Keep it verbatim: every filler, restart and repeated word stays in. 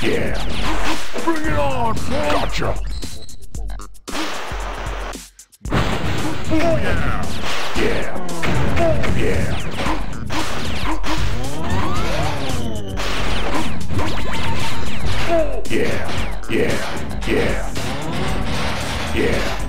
Yeah. Bring it on, son. Gotcha. Oh yeah. Yeah. Oh yeah. Oh yeah. Yeah. Yeah. Yeah.